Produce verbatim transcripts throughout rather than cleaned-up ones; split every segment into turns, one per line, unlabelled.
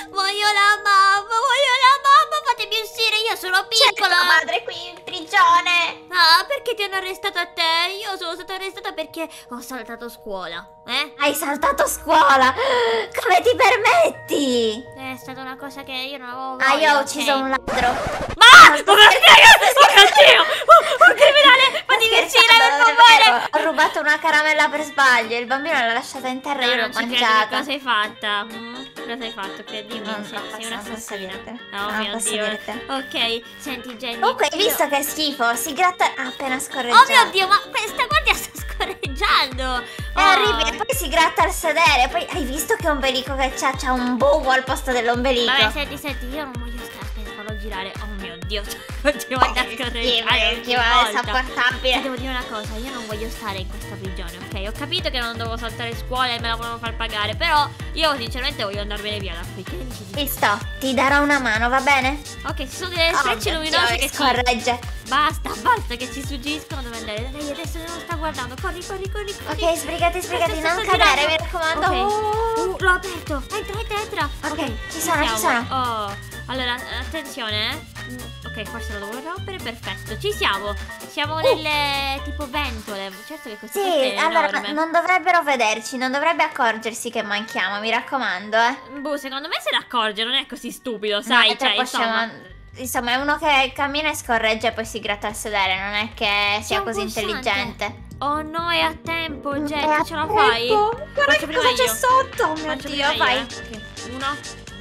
Voglio la mamma, voglio la mamma, fatemi uscire, io sono piccola.
C'è tua madre qui in prigione.
Ah, perché ti hanno arrestato a te? Io sono stata arrestata perché ho saltato scuola, eh?
Hai saltato scuola. Come ti permetti?
È stata una cosa che io non avevo
Ah, io ho
voglia,
ucciso
ok?
un ladro.
Ma! Ma che Oh mio Dio! Oh, un criminale! Fatemi uscire, per
Non è
favore!
vero, ho rubato una caramella per sbaglio. Il bambino l'ha lasciata in terra e io
No,
l'ho
non ci credo, che
mangiata.
cosa hai fatta? Mm? Cosa hai fatto? Che dimmi,
Non-
sei,
non
sei
posso-
una
non posso
assassina.
dirtene.
Oh
Non
mio
posso
Dio.
dirtene.
Ok, senti Jenny.
Comunque hai
io-
visto che schifo? Si gratta. Ha appena
Oh
scorreggiato.
mio Dio, ma questa guardia sta scorreggiando!
È
Oh.
orribile, poi si gratta il sedere. Poi hai visto che ombelico che c'ha? C'ha un buco al posto dell'ombelico.
Vabbè, senti, senti, io non voglio stare. Aspetta, fallo girare. Oh mio Dio, continua a scorreggiare.
Che è insopportabile.
Ti devo dire una cosa, io non voglio stare in questa prigione, ok? Ho capito che non devo saltare scuola e me la vogliono far pagare, però io sinceramente voglio andarmene via da qui. Che ne dici?
Visto, ti darò una mano, va bene?
Ok, ci sono delle
Oh,
sprecce
mio
luminose
Dio,
che ci...
scorregge.
Basta, basta, che ci suggeriscono dove andare. Dai, adesso non sta guardando. Corri, corri, corri, corri.
Ok, sbrigati, sbrigati,
Sto- sto
non cadere,
girando.
mi raccomando.
Ok.
Oh.
Uh, l'ho aperto. Entra, entra, entra.
Ok, ci sono, ci
siamo.
sono.
Oh, allora, attenzione, eh. Mm, Ok, forse lo devo rompere, perfetto. Ci siamo. Siamo nelle tipo ventole. Certo che questa
Sì,
è
allora
enorme.
non dovrebbero vederci, non dovrebbe accorgersi che manchiamo, mi raccomando, eh.
Boh, secondo me se ne accorge, non è così stupido, sai,
No, è
cioè,
troppo
insomma.
scemo. Insomma, è uno che cammina e scorreggia e poi si gratta il sedere, non è che sia
un
così
pulsante.
intelligente.
Oh no, è a tempo,
È
Jenny,
a
ce la
tempo.
fai?
Guarda
Faccio
che
prima
cosa c'è
io.
sotto, oh mio
Faccio
Dio,
prima
vai.
io, eh. Ok, uno,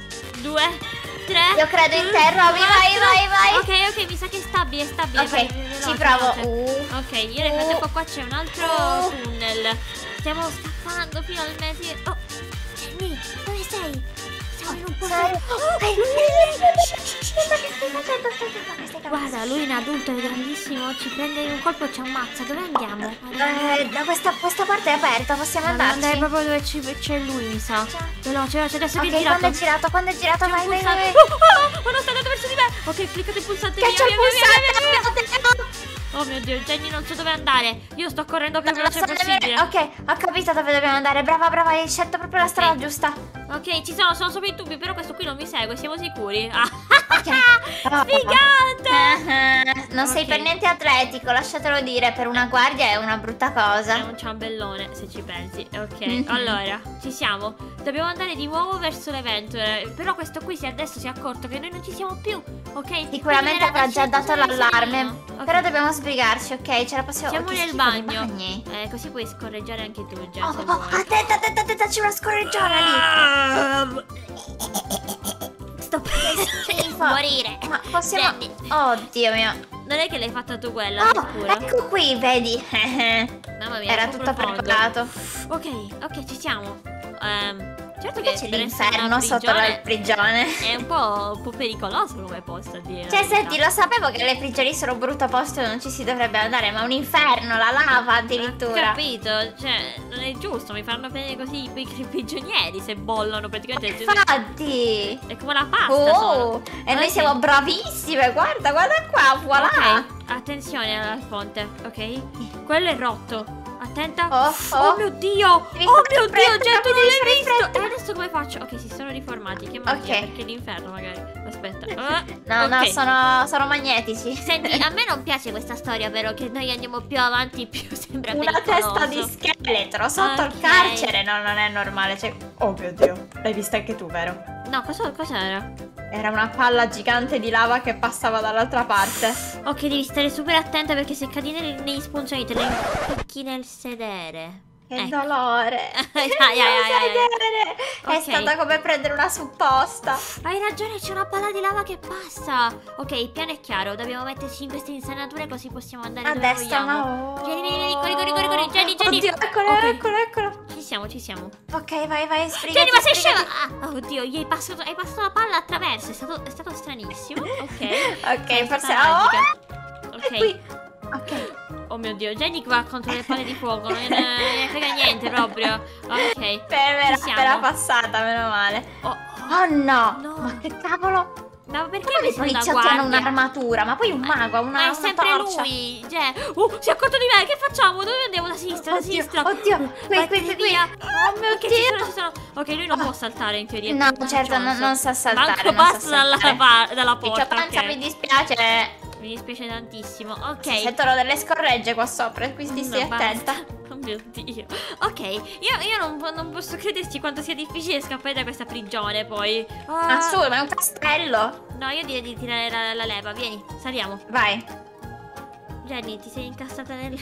due, tre.
Io credo in te, Roby, vai, vai, vai.
Ok, ok, mi sa che è stabile, è stabile.
Ok,
vai, veloce,
ci provo.
veloce.
Uh.
Ok, io nel frattempo qua c'è un altro
Uh.
tunnel. Stiamo scappando finalmente. Oh, Jenny, dove sei? Siamo in un posto.
Sai-
Oh,
Ehi,
guarda, lui è un adulto, è grandissimo. Ci prende in un colpo e ci ammazza. Dove andiamo?
Eh, da questa, questa parte è aperta, possiamo
Dobbiamo andare
andarci?
proprio dove c'è- c'è lui, mi sa. Veloce, veloce, adesso che è
Ok,
girato.
quando è girato, quando è girato,
C'è
vai,
un
vai,
pulsante.
vai.
Oh, oh, oh, non sta andando verso di me. Ok, cliccate il pulsante.
Caccia
via,
il
via, via, via,
pulsante,
via, via.
andiamo.
Oh mio Dio, Jenny non so dove andare. Io sto correndo più
Non lo
veloce
so
possibile.
nemmeno- Ok, ho capito dove dobbiamo andare. Brava, brava, hai scelto proprio la
Ok.
strada giusta.
Ok, ci sono, sono sopra i tubi, però questo qui non mi segue, siamo sicuri? Ah,
Oh.
Sfigata!
Non sei
Ok.
per niente atletico, lasciatelo dire, per una guardia è una brutta
È
cosa.
un ciambellone, se ci pensi. Ok,
Mhm.
allora, ci siamo. Dobbiamo andare di nuovo verso le ventole. Però questo qui si adesso si è accorto che noi non ci siamo più. Ok?
Sicuramente
Quindi
avrà già
era
dato
da
l'allarme.
Ok.
Però dobbiamo sbrigarci, ok? Ce la possiamo.
Siamo
oh, che
nel
schifo di
bagno.
bagni.
Eh, così puoi scorreggiare anche tu già
Oh,
se
oh,
vuoi.
attenta, attenta, attenta, c'è una scorreggiona lì.
Ah, Sto per
schifo.
morire.
Ma possiamo.
Jenny,
Oddio mio.
non è che l'hai fatta tu quella,
Oh,
sicuro?
ecco qui, vedi.
Mamma mia,
Era
è un po'
tutto
profondo.
preparato.
Ok, ok, ci siamo. Ehm, certo che
C'è
per essere
l'inferno
una
sotto la
prigione
prigione.
è un po', un po' pericoloso come posto a dire. la
Cioè,
verità.
senti, lo sapevo che le prigioni sono un brutto posto e non ci si dovrebbe andare, ma un inferno, la lava
Ho
addirittura.
capito, cioè, non è giusto, mi fanno bene così i i prigionieri se bollano praticamente.
Infatti.
È come la pasta sono.
Oh, e noi
Ok.
siamo bravissime, guarda, guarda qua, voilà.
Ok, attenzione alla fonte, ok? Quello è rotto. Attenta.
Oh,
Oh,
oh.
mio Dio!
Devi
Oh
fare
mio
fretta,
Dio, Jen, tu
devi
non l'hai
fare
visto!
fretta.
E adesso come faccio? Ok, si sono riformati. Che magia,
Ok.
perché l'inferno magari. Aspetta. Ah,
No, no,
ok.
sono, sono magnetici.
Senti, a me non piace questa storia, però che noi andiamo più avanti, più sembra
Una
pericoloso.
testa di scheletro sotto
Ok.
il carcere, no, non è normale. Cioè... Oh mio Dio, l'hai vista anche tu, vero?
No, cosa, cos'era?
Era una palla gigante di lava che passava dall'altra parte.
Ok, devi stare super attenta perché se cadi negli, negli spuncioni te le impicchi nel sedere.
Che
Ecco.
dolore.
Ai, ai, ai, ai, ai.
Vedere. È
Ok.
stata come prendere una supposta.
Hai ragione, c'è una palla di lava che passa. Ok, il piano è chiaro, dobbiamo metterci in queste insenature così possiamo andare
A
dove
destra,
vogliamo.
no.
Vieni, vieni, vieni, corri, corri, corri, corri. Jenny, Jenny.
Oddio, eccolo,
Ok.
eccolo, eccolo.
Ci siamo, ci siamo.
Ok, vai, vai, sbrigati.
Jenny, ma sei
sbrigati.
scema! Ah, oddio, gli hai passato, hai passato la palla attraverso, è stato, è stato stranissimo. Ok.
Ok,
Sei
forse.
stata
Oh,
magica.
è
Ok.
qui. Ok.
Oh mio Dio, Jenny va contro le palle di fuoco, non ne, non ne frega niente proprio. Ok.
Per me era
Ci siamo.
appena passata, meno male.
Oh,
Oh no.
No.
Ma che cavolo?
Ma perché
Come
mi
i
sono da
poliziotti hanno
guardia?
un'armatura? Ma poi un mago ha una,
Ma è
una
sempre
torcia.
lui, Gè. Uh, si è accorto di me, che facciamo? Dove andiamo? Da sinistra, da
Oddio,
sinistra.
oddio,
Uh,
qui,
vai,
qui, qui, qui.
via.
Oh mio
Ok, ci
Dio.
sono, ci sono. Ok, lui non
Ah.
può saltare in teoria.
No,
più
certo, non,
Johnson.
non sa saltare.
Manco
non sa
passa dalla,
saltare.
pa- dalla porta.
Piccia panza,
ok.
mi dispiace.
Mi dispiace tantissimo. Ok.
Si sentono delle scorregge qua sopra, quindi stai
No,
attenta.
basta. Oh mio Dio. Ok, io, io non, non posso crederci quanto sia difficile scappare da questa prigione poi. Ah,
Ma su, ma è un castello.
no, io direi di tirare la, la leva. Vieni, saliamo.
Vai.
Jenny, ti sei incastrata nel...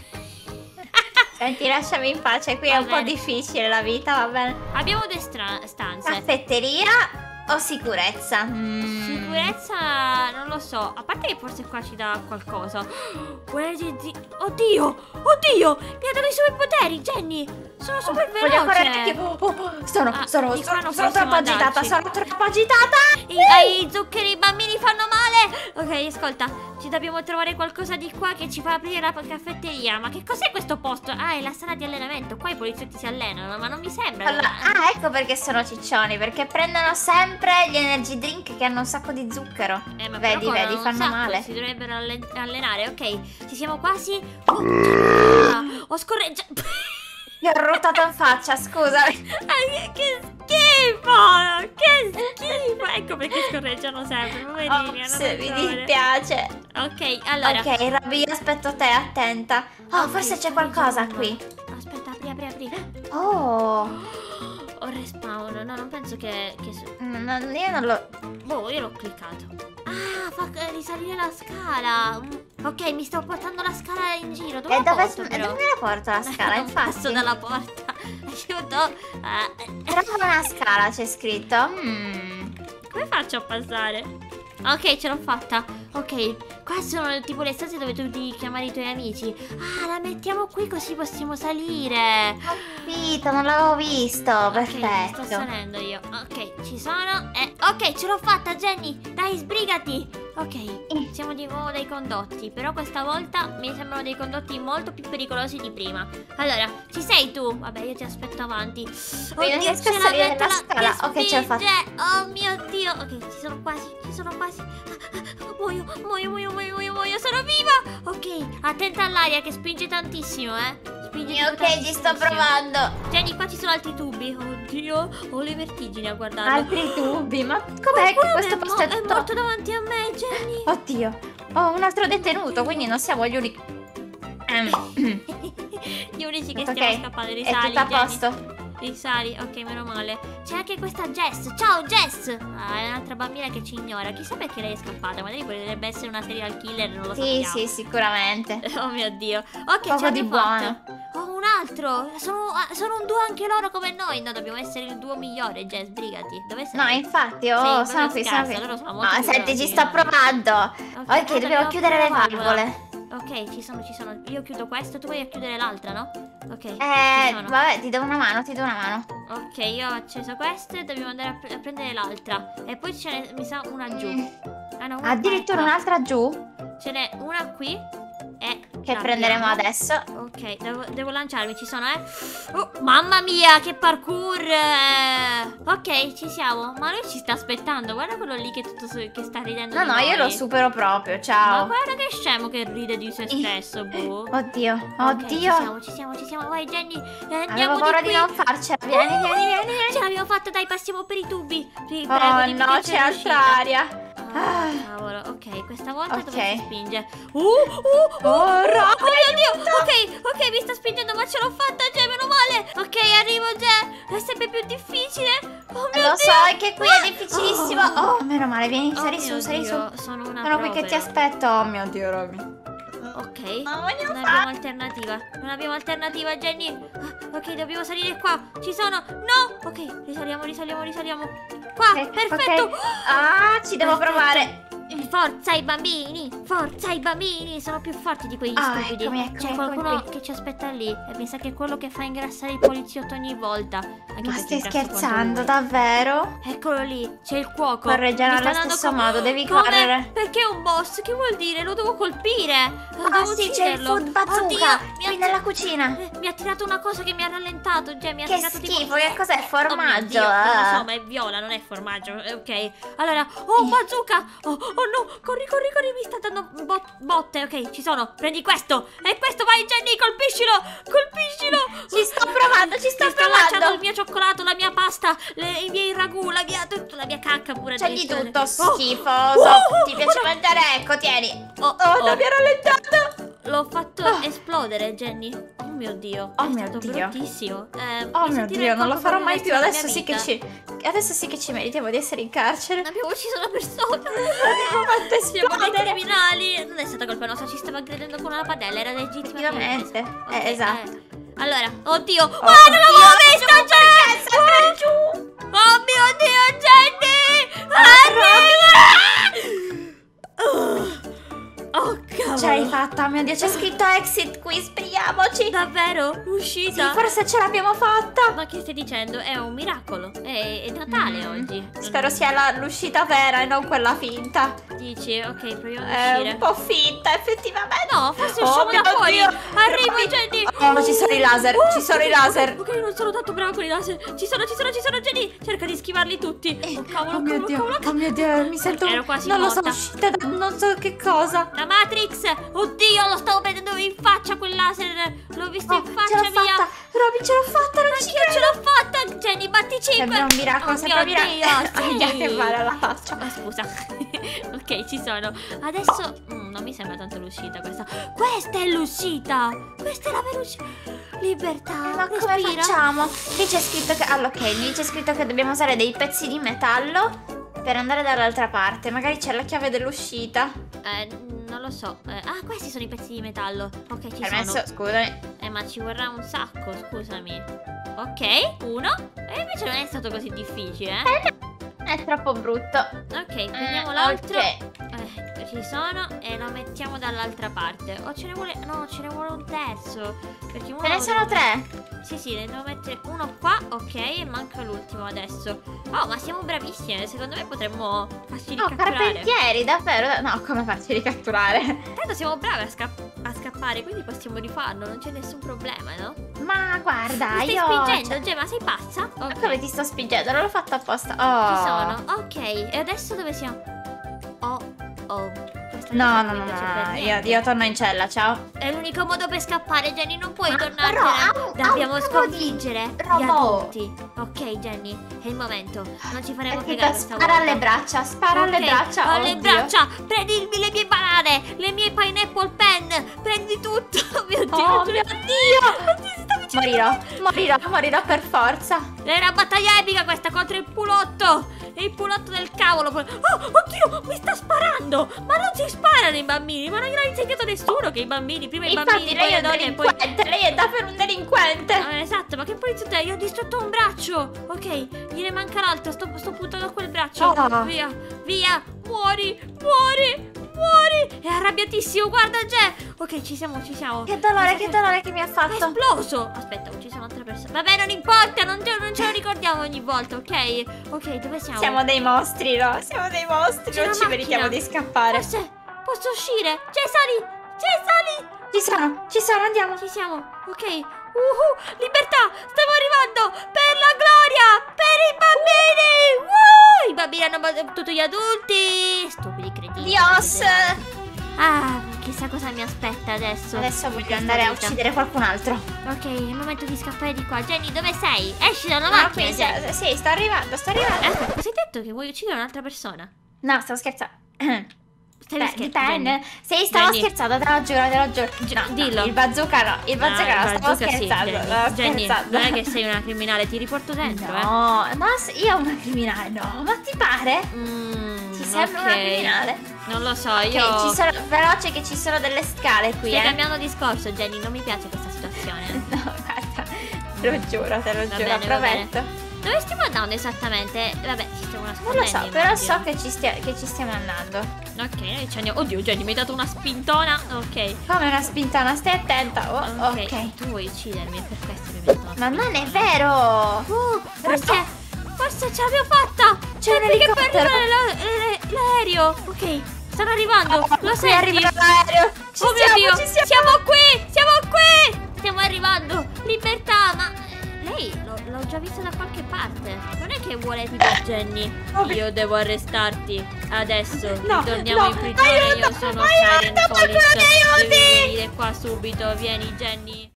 Senti, lasciami in pace, qui
Va
è un po'
bene.
difficile la vita, va bene.
Abbiamo due stra- stanze.
Caffetteria o sicurezza? Mm.
Sicurezza, non lo so. A parte che forse qua ci dà qualcosa. Guarda, di- oddio, oddio, mi ha dato i superpoteri, Jenny. Sono super veloce.
Voglio correre anche. Oh, oh, sono,
Ah,
sono,
di qua
sono,
non
sono
possiamo
troppo agitata,
andarci.
sono troppo agitata.
I, i zuccheri, i bambini fanno male. Ok, ascolta, ci dobbiamo trovare qualcosa di qua che ci fa aprire la caffetteria. Ma che cos'è questo posto? Ah, è la sala di allenamento. Qua i poliziotti si allenano, ma non mi sembra.
Allora, ah, ecco perché sono ciccioni, perché prendono sempre gli energy drink che hanno un sacco di zucchero.
Eh, ma
Vedi,
però
vedi,
un
fanno
sacco,
male.
Si dovrebbero allen- allenare. Ok, ci siamo quasi. Oh, ho scorreggiato.
Mi ho ruttato in faccia, scusami.
Ah, che, che schifo! Che schifo! Ecco perché scorreggiano sempre, poverini.
Ops,
hanno
mi
ragione.
dispiace.
Ok, allora.
Ok, Robby, io aspetto te, attenta. Oh,
Ok,
forse c'è
sto
qualcosa
leggendo.
qui.
Aspetta, apri, apri, apri.
Oh,
Ho respawn. No, non penso che. che su-
mm, non- io non lo...
Boh, io l'ho cliccato. Ah, fa eh, risalire la scala. Mm, Ok, mi sto portando la scala in giro. Dove
E
la
dove,
porto,
e
però?
dove la porto la scala,
Non
infatti?
passo dalla porta. Aiuto. Ah, eh,
Trova una scala, c'è scritto. Mm.
Come faccio a passare? Ok, ce l'ho fatta. Ok, qua sono tipo le stanze dove tu devi chiamare i tuoi amici. Ah, la mettiamo qui così possiamo salire.
Capito, non l'avevo visto.
Ok, sto
Perfetto.
salendo io. Ok, ci sono. Eh, ok, ce l'ho fatta, Jenny. Dai, sbrigati. Ok, siamo di nuovo dei condotti. Però questa volta mi sembrano dei condotti molto più pericolosi di prima. Allora, ci sei tu? Vabbè, io ti aspetto avanti.
non riesco a
c'è
salire
vetta
la scala.
che
Ok, ce l'ho fatta.
spinge. Oh mio Dio. Ok, ci sono quasi, ci sono quasi. Ah, ah, Muoio, muoio, muoio, muoio, muoio, muoio. Sono viva. Ok, attenta all'aria che spinge tantissimo, eh. Spinge tipo
Ok, ci sto
tantissimo.
provando.
Jenny, qua ci sono altri tubi. Oddio, ho le vertigini a guardarlo.
Altri tubi, ma com'è che
Qualcuno
questo
è mo-
posto è
è
tutto...
morto davanti a me, Jenny.
Oddio, ho un altro detenuto, quindi non siamo gli unici... Ehm,
Gli unici che
ok,
stiamo scappando.
è
Risali,
tutto a
Jenny.
posto.
Risali, ok, meno male. C'è anche questa Jess. Ciao, Jess. Ah, è un'altra bambina che ci ignora. Chissà perché lei è scappata. Magari potrebbe essere una serial killer, non lo
Sì,
sappiamo.
sì, sicuramente.
Oh mio Dio. Ok,
Poco
ce
di
l'abbiamo
buono.
fatta. Oh, un altro. Sono, ah, sono un duo anche loro come noi. No, dobbiamo essere il duo migliore, Jess. Brigati. Dove sei?
No, infatti,
Sì,
oh,
proprio
sono qui, sono
scarsa,
qui.
loro sono molto
No,
più
senti, ci
veloci
sto
di noi.
provando.
Ok,
Ok,
ah,
dobbiamo
dobbiamo
chiudere le
chiudere la valvola.
valvole.
Ok, ci sono, ci sono. Io chiudo questo, tu vai a chiudere l'altra, no? Ok. ci
Eh,
sono.
vabbè, ti do una mano, ti do una mano.
Ok, io ho acceso queste e dobbiamo andare a, pre- a prendere l'altra. E poi ce n'è, mi sa, una giù. Ah no, una
Addirittura
qua, ecco.
un'altra giù,
Ce n'è una qui. E
che
la
prenderemo
abbiamo.
adesso.
Ok, devo, devo lanciarmi, ci sono, eh. Oh, mamma mia, che parkour! eh. Ok, ci siamo. Ma lui ci sta aspettando. Guarda quello lì che, tutto su- che sta ridendo.
No,
di
no, io
noi.
lo supero proprio,
Ma
ciao.
guarda che scemo che ride di se stesso, boh.
Oddio,
Ok, ci
oddio.
siamo, ci siamo, ci siamo. Vai, Jenny. eh, andiamo
Avevo paura
di
di
qui.
non farcela. Vieni,
Uh,
vieni, vieni, vieni.
Ce l'abbiamo fatta, dai, passiamo per i tubi. Ti prego,
Oh
dimmi
no,
che
c'è
sei riuscita.
altra aria.
Ah, cavolo, ok, questa volta
Ok.
dove si spinge? Uh, uh, uh,
Oh,
uh,
Robby,
oh mio Dio. Ok, ok, mi sta spingendo, ma ce l'ho fatta, Gè, meno male. Ok, arrivo, Gè. È sempre più difficile. Oh mio
Lo
Dio.
so, è che qui è difficilissimo.
Oh.
Oh, meno male, vieni,
Oh
sali
mio
su, sali
Dio,
su.
Sono una
Sono qui che ti
propera.
aspetto. Oh mio Dio, Robby.
Ok,
Non voglio
non
fare.
abbiamo alternativa. Non abbiamo alternativa, Jenny. Ah, ok, dobbiamo salire qua. Ci sono. No. Ok, risaliamo, risaliamo, risaliamo. Qua,
Ok,
perfetto.
ok. Ah, ci devo
Perfetto.
provare.
Forza i bambini! Forza i bambini! Sono più forti di quegli
Ah,
stupidi.
eccomi, eccomi,
C'è
eccomi
qualcuno
qui.
che ci aspetta lì. E mi sa che è quello che fa ingrassare il poliziotto ogni volta. Anche
Ma
perché
stai
ingrassa quanto
scherzando,
lui.
davvero?
Eccolo lì, c'è il cuoco.
Correggerà
Mi sta
allo
dando
stesso
co-
modo, devi
Come?
correre.
Perché è un boss? Che vuol dire? Lo devo colpire. Lo
Ah
devo
sì, c'è il
ucciderlo.
food bazooka
Oddio, mi
qui
ha-
nella cucina.
eh, Mi ha tirato una cosa che mi ha rallentato. Cioè, mi ha
Che
tirato tipo-
schifo, che cos'è?
Oh mio
Formaggio,
Dio, non lo
ah.
so, ma è viola, non è formaggio. eh, Ok. Allora, oh, bazooka. Oh, oh no, corri, corri, corri. Mi sta dando bot- botte. Ok, ci sono. Prendi questo. E questo, vai, Jenny, colpiscilo. Colpiscilo.
Ci sto provando, ci sto
Mi sta lanciando il
provando.
mio cioccolato, la mia pasta, le- i miei ragù, la mia, tutto, la mia cacca pure.
C'è di
addirittura.
tutto
Oh,
schifoso.
oh,
Ti piace
oh, no.
mangiare? Ecco, tieni.
Oh,
Oh,
oh.
non mi ha rallentato.
L'ho fatto
Oh.
esplodere, Jenny. Oh mio Dio.
Oh
è
mio
stato
Dio.
bruttissimo. Eh,
Oh
mi
mio
sentirei
Dio, non lo
poco
farò
per il
mai
resto
più.
della
Adesso
mia
sì che
vita.
ci. Adesso sì che ci meritiamo di essere in carcere.
Abbiamo ucciso una persona.
Abbiamo fatto
Siamo dei
esplodere.
criminali. Non è stata colpa nostra, ci stava aggredendo con una padella. Era legittima.
Effettivamente.
difesa.
Eh,
Ok,
esatto.
eh. Allora, oddio.
Oh,
Guarda,
Dio,
l'avevo vista,
giù, perché
Jenny.
sempre giù?
Oh mio Dio, Jenny. Arriva. Oh, oh cavolo.
Ce l'hai fatta, mio Dio, c'è scritto exit qui, sbrighiamoci.
Davvero?
Sì,
Uscita?
forse ce l'abbiamo fatta.
Ma che stai dicendo? È un miracolo. È, è Natale
Mm,
oggi.
Spero sia la- l'uscita vera e non quella finta.
Dici, ok, proviamo ad
È
uscire.
un po' finta, effettivamente.
No, forse
Oh
usciamo
mio
da fuori.
Dio.
Arrivo,
Roby.
Jenny.
Oh, ci sono i laser,
Oh,
ci sono
ok,
i laser.
Ok, non sono tanto brava con i laser. Ci sono, ci sono, ci sono, Jenny. Cerca di schivarli tutti. Oh, cavolo,
Oh mio
cavolo,
Dio,
cavolo,
oh mio Dio, mi sento.
Ero quasi
non lo so,
morta.
uscita da non so che cosa.
La Matrix. Oddio, lo stavo vedendo in faccia quel laser. L'ho visto
Oh,
in
ce
faccia,
l'ho
via.
fatta. Robby, ce l'ho fatta, non ci
Anch'io ce l'ho fatta, Jenny, batti cinque.
Sembra un miracolo,
Oh
sembra un
mio
miracolo.
Dio, sì.
Aia, che male alla faccia.
Oh, scusa. Ok, ci sono. Adesso mm, non mi sembra tanto l'uscita questa. Questa è l'uscita. Questa è la vera uscita. Libertà.
Ma come
respira.
facciamo? Lì c'è scritto che. Allora, ok, lì c'è scritto che dobbiamo usare dei pezzi di metallo per andare dall'altra parte. Magari c'è la chiave dell'uscita.
Eh, non lo so. Eh, ah, questi sono i pezzi di metallo. Ok, ci
Permesso,
sono.
scusami.
Eh, ma ci vorrà un sacco, scusami. Ok, uno. E invece non è stato così difficile, eh.
È troppo brutto.
Ok, prendiamo
Eh,
l'altro.
ok.
Eh, ci sono e lo mettiamo dall'altra parte. O ce ne vuole. No, ce ne vuole un terzo. Perché uno
Ce ne
lo
sono
devo-
tre.
Sì, sì, ne devo mettere uno qua, ok, e manca l'ultimo adesso. Oh, ma siamo bravissime, secondo me potremmo farci
Oh,
ricatturare.
carpentieri, davvero? No, come farci ricatturare?
Tanto siamo brave a, sca- a scappare, quindi possiamo rifarlo, non c'è nessun problema, no?
Ma guarda,
Mi stai
io.
spingendo,
cioè,
Gemma, sei pazza?
ma
Ok,
come ti sto spingendo? Non l'ho fatto apposta. Oh.
ci sono, ok, e adesso dove siamo? Oh, oh. Questa
No,
cosa
no,
non
no,
mi
no,
piace per
no, io,
niente.
io torno in cella, ciao.
È l'unico modo per scappare, Jenny, non puoi
Ma
tornartene.
però ha un- ha
Dobbiamo
un po' di
sconfiggere gli
robot.
adulti. Ok, Jenny, è il momento. Non ci faremo
È
piegare
tipo,
questa
spara
volta.
alle braccia, spara alle
Ok,
braccia.
alle
oddio.
braccia. Prendi il- le mie banane, le mie pineapple pen. Prendi tutto. Oh mio Dio.
Oh mio Dio.
Oddio, si sta vicino.
Morirò, morirò, morirò per forza.
È una battaglia epica questa contro il pulotto. E il pulotto del cavolo. Oh, oddio, mi sta sparando. Ma non si sparano i bambini. Ma non gliel'ha insegnato nessuno che i bambini, prima i
Infatti
bambini, poi
lei è
le
un
donne e poi...
delinquente, lei è davvero un delinquente.
Ah, esatto, ma che poliziotto è? Io ho distrutto un braccio. Ok, gliene manca l'altro. Sto, sto puntando a quel braccio.
Oh.
Via, via. Muori, muori, muori. È arrabbiatissimo, guarda, Jay. Ok, ci siamo, ci siamo.
Che dolore,
Mi sa
che dolore che mi ha
È
fatto.
esploso. Aspetta, ho ucciso un'altra persona. Vabbè, non importa, non, ce- non ce lo ricordiamo ogni volta, ok? Ok, dove siamo?
Siamo dei mostri, no? Siamo dei mostri,
C'è
non
una
ci meritiamo
macchina.
di scappare.
Forse posso uscire. Jay, sali. Jay, sali.
Ci sono, ci sono, andiamo.
Ci siamo, ok. Uhu, libertà, stiamo arrivando per la gloria, per i bambini. Uh, I bambini hanno battuto gli adulti. Stupidi cretini.
Dios.
Ah, chissà cosa mi aspetta adesso.
Adesso
in
voglio
questa
andare a
vita.
uccidere qualcun altro.
Ok, è il momento di scappare di qua. Jenny, dove sei? Esci dalla
No,
macchina,
qui,
Jenny.
sì, sto arrivando, sto arrivando.
Eh, cosa hai detto? Che vuoi uccidere un'altra persona?
No, stavo scherzando.
Stavi
Beh,
scherzando,
dipende. Sì, stavo
Jenny.
scherzando, te lo giuro, te lo giuro.
Gi-
No, no,
dillo.
il bazooka no, il bazooka
Ah,
no,
il
stavo
bazooka sì,
scherzando,
Jenny.
stavo
Jenny,
scherzando.
non è che sei una criminale, ti riporto dentro, eh.
No, ma s- io una criminale, no, ma ti pare?
Mm,
Ti sembra una
ok.
criminale?
Non lo so,
Ok,
io...
ci sono, veloce che ci sono delle scale qui,
Stai
eh.
cambiando discorso, Jenny, non mi piace questa situazione.
No, guarda, te lo giuro, te lo
Va
giuro,
bene, va bene.
prometto.
Dove dove stiamo andando esattamente? Vabbè, ci stiamo
Non
nascondendo.
lo so, però
immagino.
so che ci, stia- che ci stiamo andando.
Ok, noi ci andiamo. Oddio, Jenny, mi hai dato una spintona. Ok.
Come una spintona, stai attenta. Oh,
Ok,
ok.
tu vuoi uccidermi, è per questo che mi hai dato una
Ma non è
spintona.
vero!
Uh, forse, forse ce l'abbiamo fatta!
C'è un
Perché poi
elicottero.
arriva la- la- l'aereo! Ok, stanno arrivando!
Oh,
Lo
qui
senti?
arriva l'aereo. Ci
Oh mio
siamo,
Dio!
ci siamo.
Siamo qui! Siamo qui! Stiamo arrivando! Libertà! Ma eh, lei l'ho, l'ho già vista da qualche parte. Non è che vuole tipo Jenny.
Oh, mi-
Io devo arrestarti. Adesso
No,
ritorniamo
no,
in prigione. Io
aiuto,
sono
aiuto,
Siren
qualcuno
Police.
mi aiuti!
Devi venire qua subito. Vieni, Jenny.